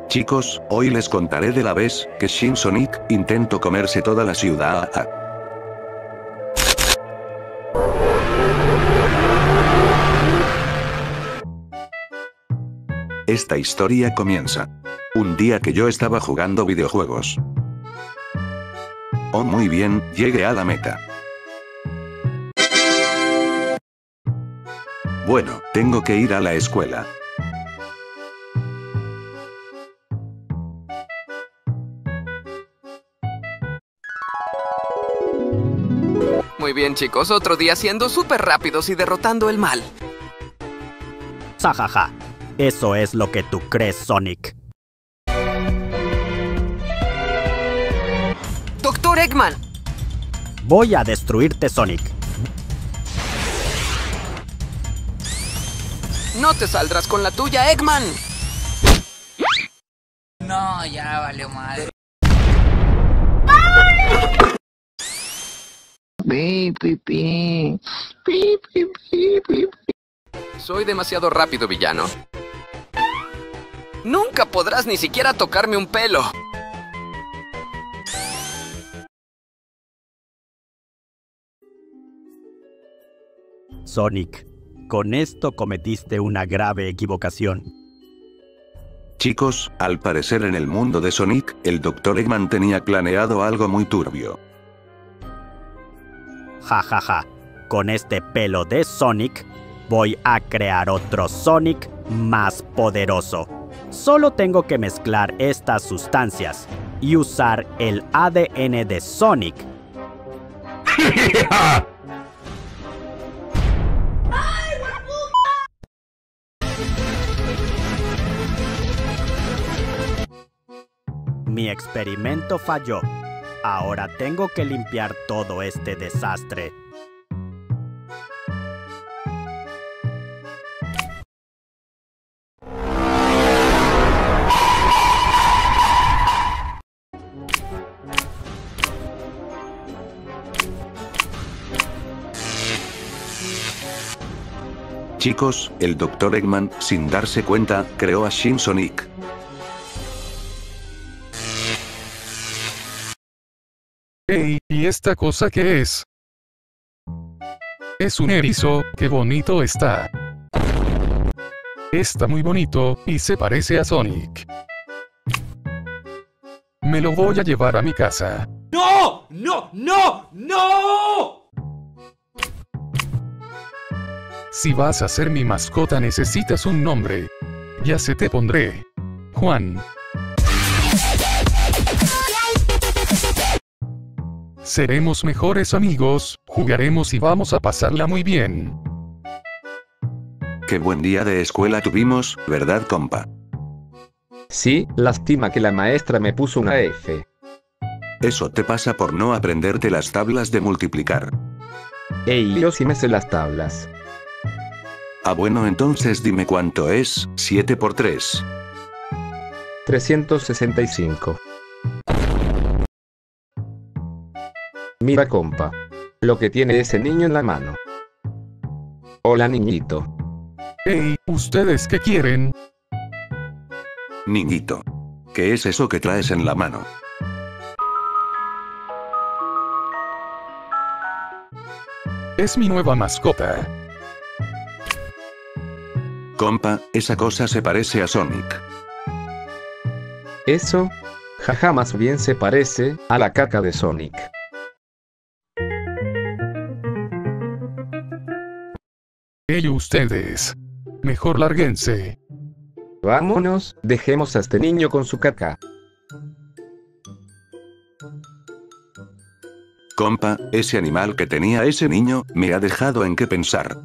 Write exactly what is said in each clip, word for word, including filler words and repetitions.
Chicos, hoy les contaré de la vez que Shin Sonic intentó comerse toda la ciudad. Esta historia comienza un día que yo estaba jugando videojuegos. Oh, muy bien, llegué a la meta. Bueno, tengo que ir a la escuela. Muy bien, chicos, otro día siendo súper rápidos y derrotando el mal. Jajaja, eso es lo que tú crees, Sonic. ¡Doctor Eggman! Voy a destruirte, Sonic. No te saldrás con la tuya, Eggman. No, ya valió madre. Pi, pi, pi. Pi, pi, pi, pi. Soy demasiado rápido, villano. Nunca podrás ni siquiera tocarme un pelo. Sonic, con esto cometiste una grave equivocación. Chicos, al parecer en el mundo de Sonic, el doctor Eggman tenía planeado algo muy turbio. Jajaja, ja, ja. Con este pelo de Sonic, voy a crear otro Sonic más poderoso. Solo tengo que mezclar estas sustancias y usar el A D N de Sonic. Mi experimento falló. Ahora tengo que limpiar todo este desastre. Chicos, el doctor Eggman, sin darse cuenta, creó a Shin Sonic. Hey, ¿y esta cosa qué es? Es un erizo, qué bonito está. Está muy bonito, y se parece a Sonic. Me lo voy a llevar a mi casa. ¡No! ¡No! ¡No! ¡No! Si vas a ser mi mascota necesitas un nombre. Ya se te pondré. Juan. Seremos mejores amigos, jugaremos y vamos a pasarla muy bien. Qué buen día de escuela tuvimos, ¿verdad, compa? Sí, lástima que la maestra me puso una F. Eso te pasa por no aprenderte las tablas de multiplicar. Ey, yo sí me sé las tablas. Ah, bueno, entonces dime cuánto es siete por tres. trescientos sesenta y cinco. Mira, compa. Lo que tiene ese niño en la mano. Hola, niñito. Hey, ¿ustedes qué quieren? Niñito. ¿Qué es eso que traes en la mano? Es mi nueva mascota. Compa, esa cosa se parece a Sonic. Eso, jaja, más bien se parece a la caca de Sonic. Hey, ustedes. Mejor lárguense. Vámonos, dejemos a este niño con su caca. Compa, ese animal que tenía ese niño, me ha dejado en qué pensar.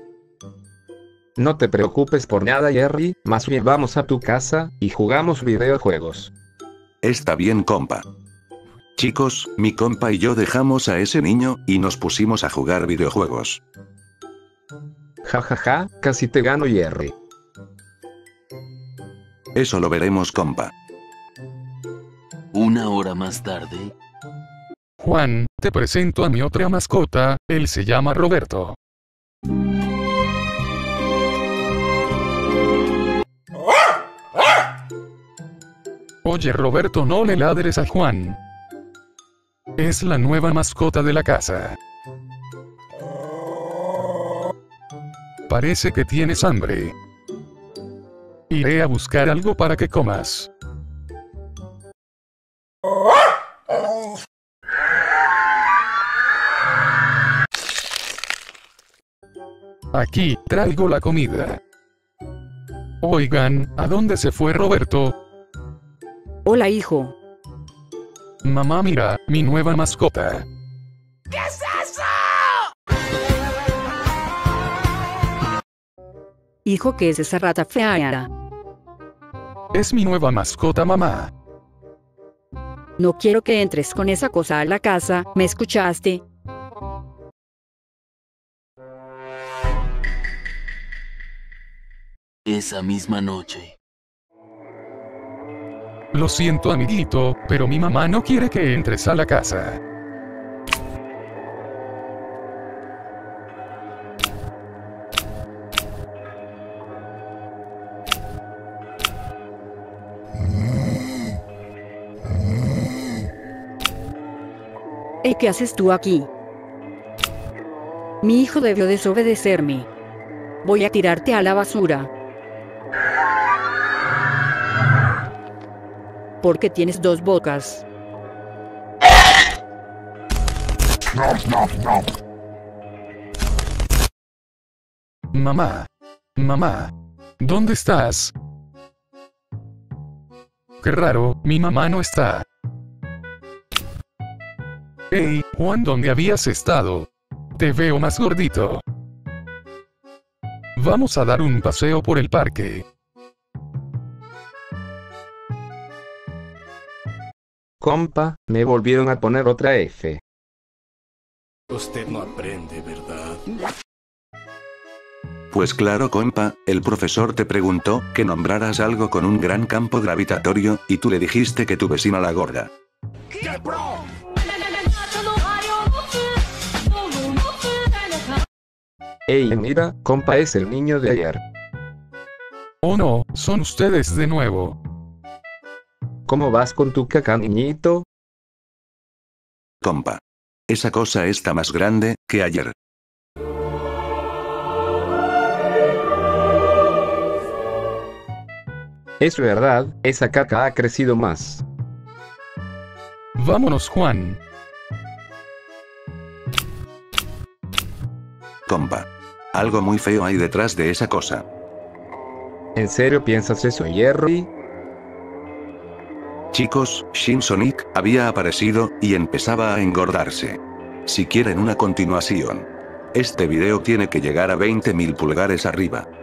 No te preocupes por nada, Jerry, más bien vamos a tu casa y jugamos videojuegos. Está bien, compa. Chicos, mi compa y yo dejamos a ese niño, y nos pusimos a jugar videojuegos. Jajaja, ja, ja, casi te gano, Jerry. Eso lo veremos, compa. Una hora más tarde. Juan, te presento a mi otra mascota, él se llama Roberto. Oye Roberto, no le ladres a Juan. Es la nueva mascota de la casa. Parece que tienes hambre. Iré a buscar algo para que comas. Aquí, traigo la comida. Oigan, ¿a dónde se fue Roberto? Hola, hijo. Mamá, mira, mi nueva mascota. ¿Qué es eso? Hijo, ¿qué es esa rata fea? Es mi nueva mascota, mamá. No quiero que entres con esa cosa a la casa, ¿me escuchaste? Esa misma noche. Lo siento, amiguito, pero mi mamá no quiere que entres a la casa. ¿Y qué haces tú aquí? Mi hijo debió desobedecerme. Voy a tirarte a la basura. Porque tienes dos bocas. Mamá. Mamá. ¿Dónde estás? Qué raro, mi mamá no está. Hey, Juan, ¿dónde habías estado? Te veo más gordito. Vamos a dar un paseo por el parque. Compa, me volvieron a poner otra F. Usted no aprende, ¿verdad? Pues claro, compa, el profesor te preguntó que nombraras algo con un gran campo gravitatorio, y tú le dijiste que tu vecina la gorda. ¿Qué, bro? Ey, mira, compa es el niño de ayer. Oh no, son ustedes de nuevo. ¿Cómo vas con tu caca, niñito? Compa. Esa cosa está más grande que ayer. Es verdad, esa caca ha crecido más. Vámonos, Juan. Compa. Algo muy feo hay detrás de esa cosa. ¿En serio piensas eso, Jerry? Chicos, Shin Sonic había aparecido y empezaba a engordarse. Si quieren una continuación, este video tiene que llegar a veinte mil pulgares arriba.